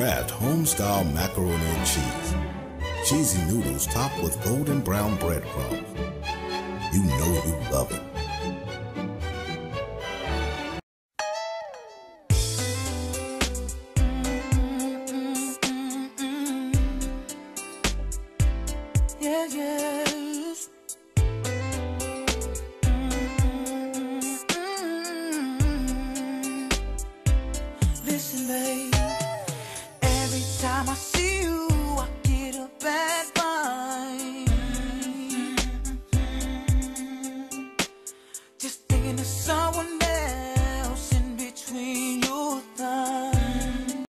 Kraft Homestyle macaroni and cheese. Cheesy noodles topped with golden brown breadcrumbs. You know you love it. Yeah, yeah.